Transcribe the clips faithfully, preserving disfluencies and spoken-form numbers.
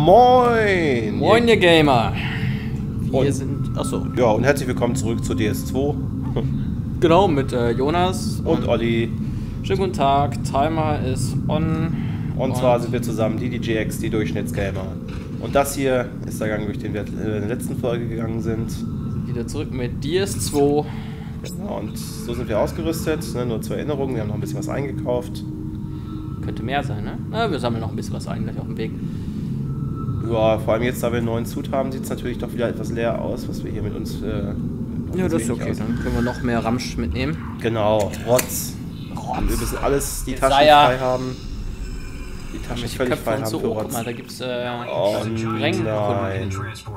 Moin! Moin, ihr Gamer! Wir und, sind... Achso. Ja, und herzlich willkommen zurück zu D S zwei. Genau, mit äh, Jonas und, und Olli. Schönen guten Tag, Timer ist on. Und, und zwar sind wir zusammen, die D J X, die Durchschnittsgamer. Und das hier ist der Gang, durch den wir in der letzten Folge gegangen sind. Wir sind wieder zurück mit D S zwei. Genau, und so sind wir ausgerüstet. Ne? Nur zur Erinnerung, wir haben noch ein bisschen was eingekauft. Könnte mehr sein, ne? Na, wir sammeln noch ein bisschen was ein, gleich auf dem Weg. Ja, vor allem jetzt, da wir einen neuen Suit haben, sieht es natürlich doch wieder etwas leer aus, was wir hier mit uns... Äh, ja, das ist okay, aus. Dann können wir noch mehr Ramsch mitnehmen. Genau, Rotz. Rotz. Wir müssen alles, die Jetzt Taschen frei haben. Die Taschen völlig Köpfe frei haben so für Rotz. Guck mal, da gibt's äh, oh Spreng nein.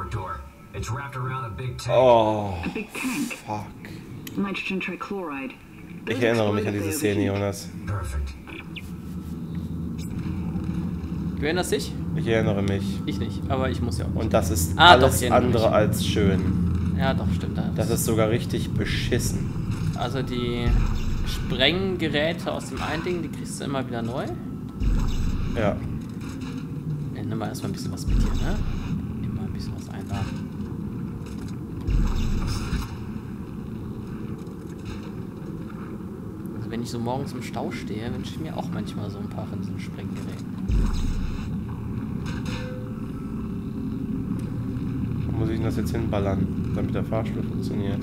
Oh, fuck. Ich erinnere mich an diese Szene, Jonas. Du erinnerst dich? Ich erinnere mich. Ich nicht, aber ich muss ja auch nicht. Und das ist ah, alles doch, andere mich. als schön. Ja, doch, stimmt. Das, das ist sogar richtig beschissen. Also die Sprenggeräte aus dem einen Ding, die kriegst du immer wieder neu. Ja. Ja, nimm mal erstmal ein bisschen was mit dir, ne? Immer ein bisschen was einladen. Also wenn ich so morgens im Stau stehe, wünsche ich mir auch manchmal so ein paar von diesen Sprenggeräten. Wo muss ich denn das jetzt hinballern, damit der Fahrstuhl funktioniert?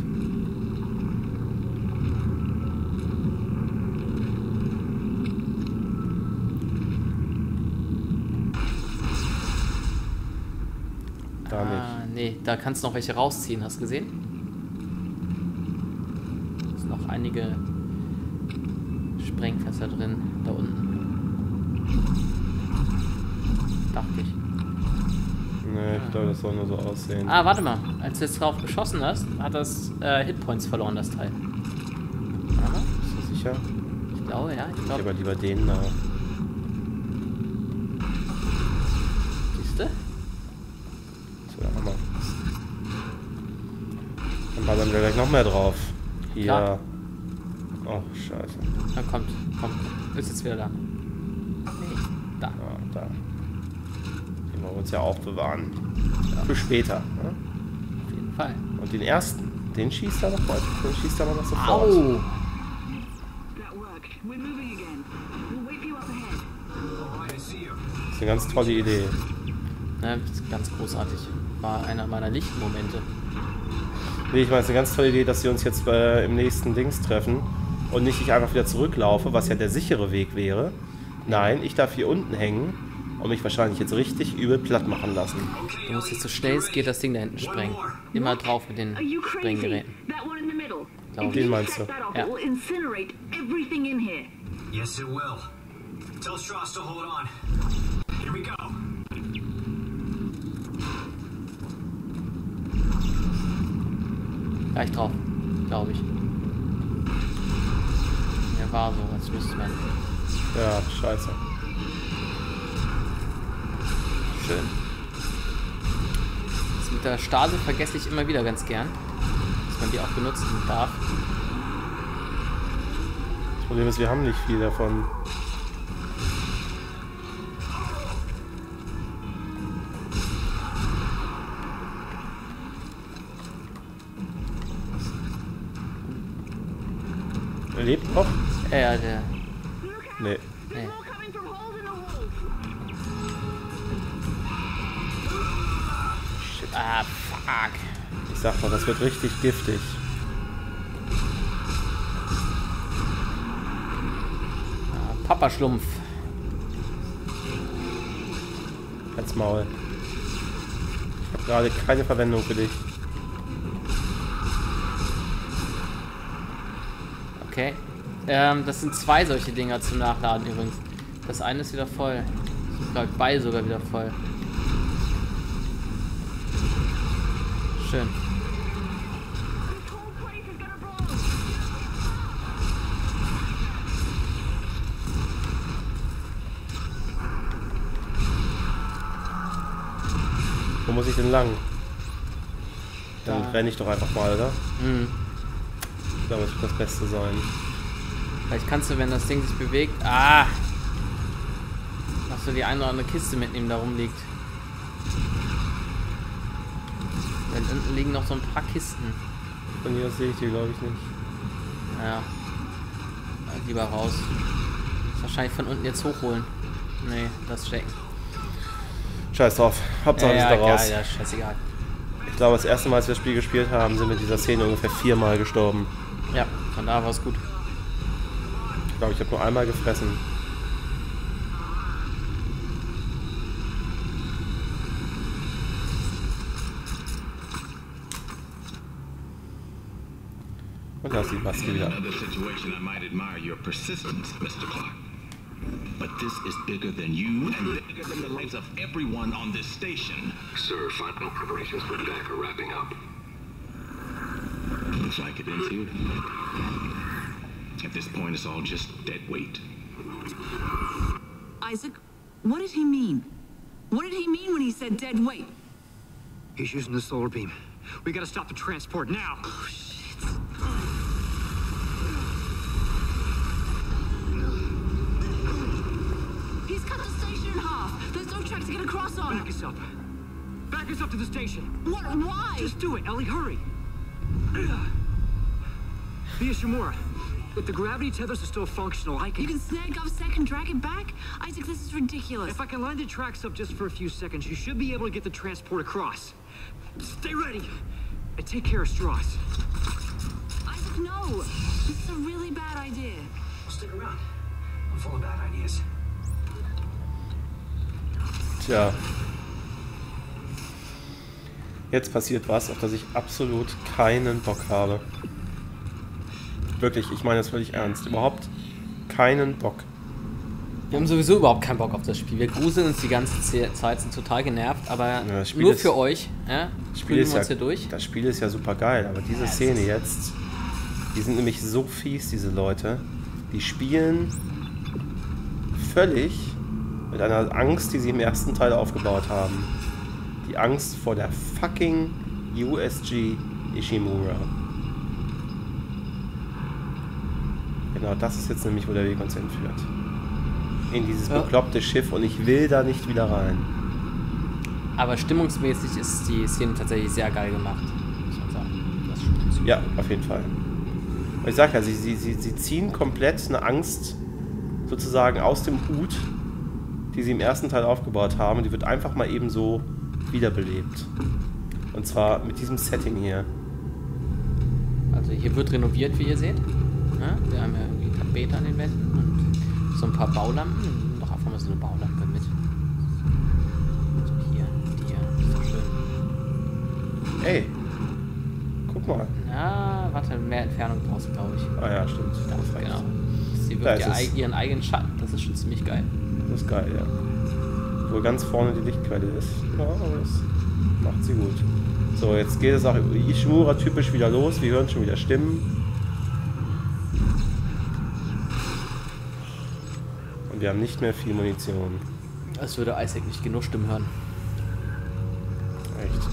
Da nicht. Ah, nee, da kannst du noch welche rausziehen, hast du gesehen? Es sind noch einige Sprengfässer drin, da unten. Dachte ich. Nee, ich glaube, das soll nur so aussehen. Ah, warte mal. Als du jetzt drauf geschossen hast, hat das äh, Hitpoints verloren, das Teil. Warte mal. Bist du sicher? Ich glaube, ja. Ich Ich glaube. aber lieber den da. Siehst du? Das wäre Hammer. Dann ballern wir gleich noch mehr drauf. Hier. Klar. Oh, scheiße. Na, kommt, kommt. Ist jetzt wieder da. Nee, da. Ja, da. Den wollen wir uns ja aufbewahren. Ja. Für später. Ne? Auf jeden Fall. Und den ersten, den schießt er noch weiter. Den schießt er aber noch sofort. Au! Das ist eine ganz tolle Idee. Ne, das ist ganz großartig. War einer meiner Lichtmomente. Nee, ich meine, es ist eine ganz tolle Idee, dass wir uns jetzt äh, im nächsten Dings treffen und nicht ich einfach wieder zurücklaufe, was ja der sichere Weg wäre. Nein, ich darf hier unten hängen und mich wahrscheinlich jetzt richtig übel platt machen lassen. Du musst jetzt so schnell es geht das Ding da hinten sprengen. Immer drauf mit den Sprenggeräten. Und den meinst du? Ja. Yes, it will. Tell Strauss to hold on. Here we go. Gleich drauf, glaube ich. Ja, war so, als müsste man. Ja, scheiße. Schön. Das mit der Stase vergesse ich immer wieder ganz gern. Dass man die auch benutzen darf. Das Problem ist, wir haben nicht viel davon. Er lebt noch? Ja, ja, der. Nee. Nee. Shit. Ah, fuck. Ich sag doch, das wird richtig giftig. Ah, Papa Schlumpf. Halt's Maul. Ich habe gerade keine Verwendung für dich. Okay. Ähm, das sind zwei solche Dinger zum Nachladen übrigens. Das eine ist wieder voll. Ich glaube, beide sogar wieder voll. Schön. Wo muss ich denn lang? Dann Da. renne ich doch einfach mal, oder? Mhm. Ich glaube, das wird das Beste sein. Vielleicht kannst du, wenn das Ding sich bewegt... Ah! Machst du die eine oder andere Kiste mitnehmen, da rumliegt. Da unten liegen noch so ein paar Kisten. Von hier aus sehe ich die, glaube ich, nicht. Ja. Lieber raus. Wahrscheinlich von unten jetzt hochholen. Nee, das checken. Scheiß drauf. Hauptsache wir Ja, sind da ja, raus. ja, scheißegal. Ich glaube, das erste Mal, als wir das Spiel gespielt haben, sind wir in dieser Szene ungefähr viermal gestorben. Ja, von da war es gut. Ich glaube, ich habe nur einmal gefressen. Und da ist die Maske wieder. Another situation I might admire your persistence, Mister Clark. But this is bigger than you and bigger than the lives of everyone on this station. Sir, final preparations for attack are wrapping up. Looks like it is here. At this point, it's all just dead weight. Isaac, what did he mean? What did he mean when he said dead weight? He's using the solar beam. We gotta stop the transport now. Oh, shit. He's cut the station in half. There's no track to get across on. Back us up. Back us up to the station. What? Why? Just do it, Ellie. Hurry. Via Shimura, if the gravity tethers are still functional, I can... You can snag Govsec and drag it back? Isaac, this is ridiculous. If I can line the tracks up just for a few seconds, you should be able to get the transport across. Stay ready. And take care of Strauss. Isaac, no. This is a really bad idea. Stick around. I'm full of bad ideas. Tja. Jetzt passiert was, auf das ich absolut keinen Bock habe. Wirklich, ich meine das völlig ernst. Überhaupt keinen Bock. Wir haben sowieso überhaupt keinen Bock auf das Spiel. Wir gruseln uns die ganze Zeit, sind total genervt, aber Ja, das Spiel nur ist- für euch. Ja, Das Spiel, spielen ist wir uns ja, hier durch. das Spiel ist ja super geil, aber diese Ja, es Szene ist- jetzt, die sind nämlich so fies, diese Leute. Die spielen völlig mit einer Angst, die sie im ersten Teil aufgebaut haben. Die Angst vor der fucking U S G Ishimura. Genau, das ist jetzt nämlich, wo der Weg uns hinführt. In dieses Ja. bekloppte Schiff und ich will da nicht wieder rein. Aber stimmungsmäßig ist die Szene tatsächlich sehr geil gemacht, muss man sagen. Das stimmt ziemlich Ja, gut. auf jeden Fall. Und ich sag ja, sie, sie, sie, sie ziehen komplett eine Angst sozusagen aus dem Hut, die sie im ersten Teil aufgebaut haben. Und die wird einfach mal eben so wiederbelebt. Und zwar mit diesem Setting hier. Also hier wird renoviert, wie ihr seht. Ja, wir haben ja irgendwie Tapete an den Wänden und so ein paar Baulampen. Wir nehmen doch einfach mal so eine Baulampe mit. So hier, die hier. Ist doch schön. Ey, guck mal. Na, warte, mehr Entfernung brauchst du, glaube ich. Ah ja, stimmt. Da, Das, genau. Sie Da wirkt ist ihr, es. eig- ihren eigenen Schatten. Das ist schon ziemlich geil. das ist geil, ja. Wo ganz vorne die Lichtquelle ist. Ja, aber das macht sie gut. So, jetzt geht es auch Ishimura typisch wieder los. Wir hören schon wieder Stimmen. Und wir haben nicht mehr viel Munition. Als würde Isaac nicht genug Stimmen hören. Echt.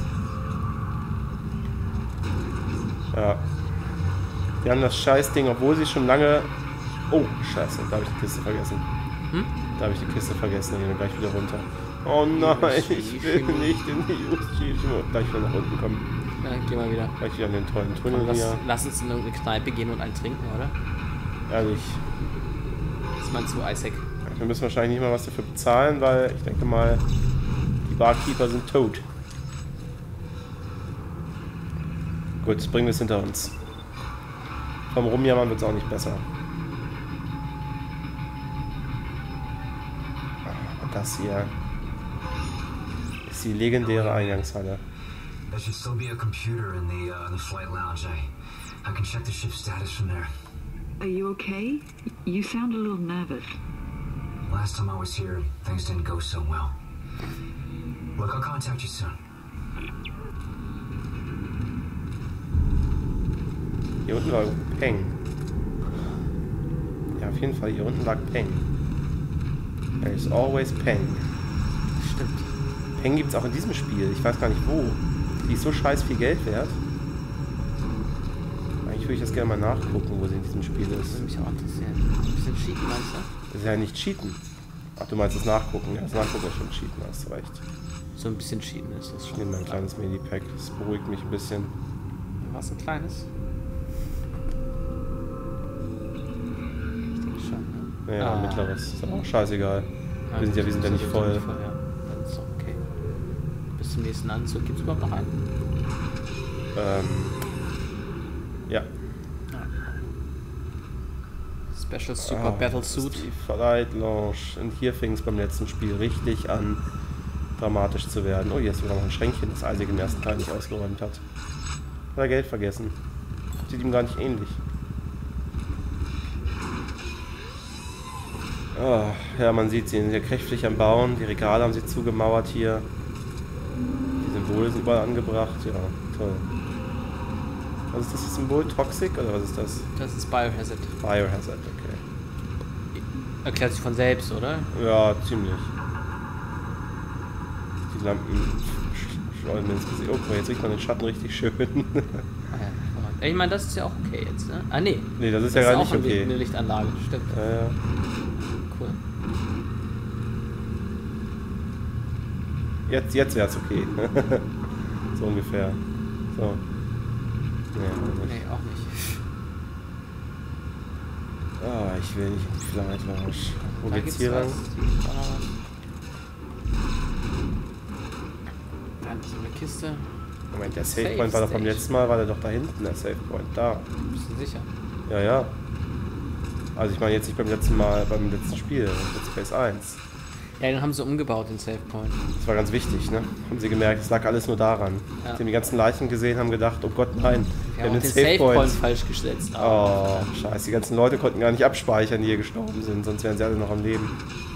Ja. Die haben das Scheißding, obwohl sie schon lange... Oh, scheiße, da habe ich die Kiste vergessen. Hm? Da habe ich die Kiste vergessen, da gehen wir gleich wieder runter. Oh nein, ich will nicht in die U S G. Gleich wieder nach unten kommen. Ja, geh mal wieder. Gleich wieder in den tollen Komm, Tunnel lass, hier. lass uns in irgendeine Kneipe gehen und einen trinken, oder? Ehrlich. Was meinst du, Isaac? Wir müssen wahrscheinlich nicht mal was dafür bezahlen, weil ich denke mal, die Barkeeper sind tot. Gut, bringen wir es hinter uns. Vom Rumjammern wird es auch nicht besser. Und das hier ist die legendäre Eingangshalle. There should still be a computer in the uh, the flight lounge. I, I can check the ship's status from there. Are you okay? You sound a little nervous. Last time I was here, things didn't go so well. Look, I'll contact you soon. Hier unten war Peng. Ja, auf jeden Fall, hier unten lag Peng. There is always Peng. Stimmt. Peng gibt es auch in diesem Spiel. Ich weiß gar nicht wo. Die ist so scheiß viel Geld wert. Eigentlich würde ich das gerne mal nachgucken, wo sie in diesem Spiel Das ist. würde mich auch interessieren. Ein bisschen cheaten, meinst du? Das ist ja nicht cheaten. Ach, du meinst das Nachgucken? Ja, das Nachgucken ist schon Cheaten, hast du recht. So ein bisschen Cheaten ist das Ich schon. nehme mein kleines Mini-Pack, das beruhigt mich ein bisschen. Was ein kleines? Ich denke schon, ne? Ja, Ah. mittleres. Ist aber auch scheißegal. Ja, Wir sind ja, wir sind ja nicht voll. Ja. Dann ist doch okay. Bis zum nächsten Anzug. Gibt es überhaupt noch einen? Ähm. Ja. Special Super Ah, Battle das Suit. ist Die Flight Lounge. Und hier fing es beim letzten Spiel richtig an, dramatisch zu werden. Oh, hier ist wieder noch ein Schränkchen, das Isaac im ersten Teil nicht ausgeräumt hat. Hat er Geld vergessen. Sieht ihm gar nicht ähnlich. Oh, ja, man sieht sie, sie sind ja kräftig am Bauen. Die Regale haben sie zugemauert hier. Die Symbole sind überall angebracht. Ja, toll. Was ist das, das Symbol? Toxic oder was ist das? Das ist Biohazard. Biohazard, okay. Erklärt sich von selbst, oder? Ja, ziemlich. Die Lampen sch- schleudern ins Gesicht. Oh, guck mal, jetzt riecht man den Schatten richtig schön. Ah, ja, verrückt. Ich meine, das ist ja auch okay jetzt, ne? Ah, nee. Nee, das ist Das ja gar auch nicht eine- okay. eine Lichtanlage, stimmt. Ja, ja. Cool. Jetzt, jetzt wär's okay. So ungefähr. So. Nee, auch nicht. Nee, auch nicht. Ah, ich will nicht in die Flight Lounge. Wo Da geht's gibt's hier was. lang? Hier gibt's auch noch was. Da ist so eine Kiste. Moment, der Save Safe Point war doch beim Stage. letzten Mal, war der doch da hinten, der Save Point. Da. Bist du sicher? Ja, ja. Also ich meine jetzt nicht beim letzten Mal, beim letzten Spiel, Dead Space eins. Ja, den haben sie umgebaut, den Save Point. Das war ganz wichtig, ne? Haben sie gemerkt, es lag alles nur daran. Ja. Sie haben die ganzen Leichen gesehen, haben gedacht, oh Gott, nein, Wir haben auch den Save Point falsch gesetzt. Oh, scheiße, die ganzen Leute konnten gar nicht abspeichern, die hier gestorben sind, sonst wären sie alle noch am Leben.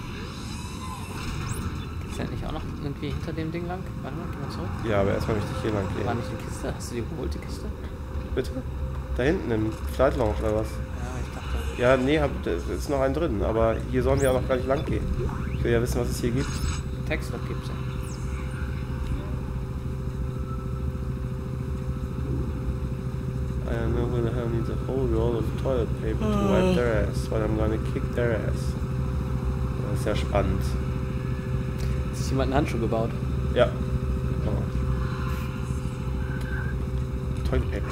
Ist ja nicht auch noch irgendwie hinter dem Ding lang? Warte mal, geh mal zurück. Ja, aber erstmal möchte ich hier lang War gehen. nicht eine Kiste? Hast du die geholt, die Kiste? Bitte? Da hinten im Flight Lounge oder was? Ja, ich dachte. Ja, nee, hab, da ist noch ein drin, aber hier sollen wir auch noch gar nicht lang gehen. Ich will ja wissen, was es hier gibt. Textlock gibt's ja. I don't know who the hell needs a whole roll of toilet paper to wipe their ass, but I'm gonna kick their ass. Das ist ja spannend. Hat sich jemand einen Handschuh gebaut? Ja. Oh. Toilet paper.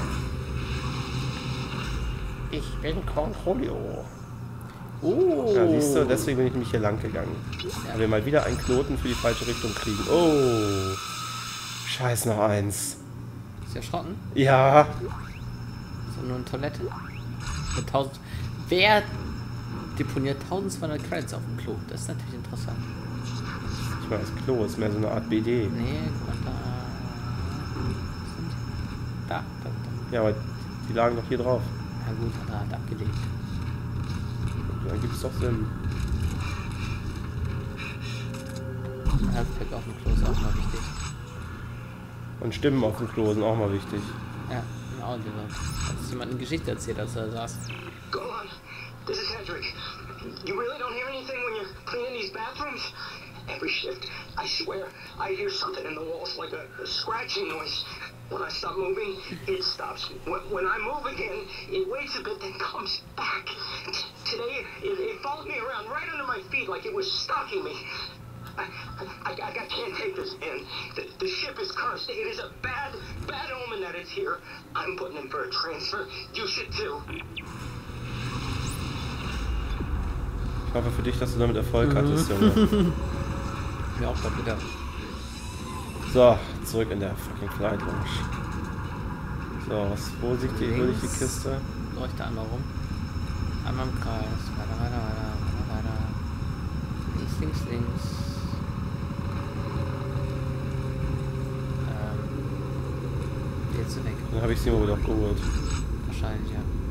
Ich bin Cornholio. Oh! Ja, siehst du, deswegen bin ich nämlich hier lang gegangen. Weil wir mal wieder einen Knoten für die falsche Richtung kriegen. Oh! Scheiß, noch eins. Ist ja Schrotten? Ja. So nur eine Toilette? Mit tausend. Wer deponiert tausendzweihundert Credits auf dem Klo? Das ist natürlich interessant. Ich meine, das Klo ist mehr so eine Art B D. Nee, guck mal da. Sind da, da, da. Ja, aber die lagen doch hier drauf. Na gut, hat er halt abgelegt. Dann gibt es doch Sinn. Ein Healthpack auf dem Klo ist auch mal wichtig. Und Stimmen auf dem Klo sind auch mal wichtig. Ja, ein Audio. Hat uns jemand eine Geschichte erzählt, als er da saß. Go on. This is Hedrick. You really don't hear anything when you're cleaning these bathrooms? Every shift, I swear, I hear something in the walls like a, a scratching noise. When I stop moving, it stops. When, when I move again, it waits a bit, then comes back. T- today, it, it followed me around right under my feet like it was stalking me. I, I, I, I can't take this in. The, the ship is cursed. It is a bad, bad omen that it's here. I'm putting in for a transfer. You should too. Ich hoffe für dich, dass du damit Erfolg hattest, Junge. Mir auch gerade wieder. So, zurück in der fucking Flight Lounge. So, was, wo liegt die, wo liegt die Kiste? Leuchte einmal rum. Einmal im Kreis. Weiter, weiter, weiter, weiter, weiter. Links, links, links. Ähm. Jetzt weg. Dann habe ich sie wohl doch geholt. Wahrscheinlich, ja.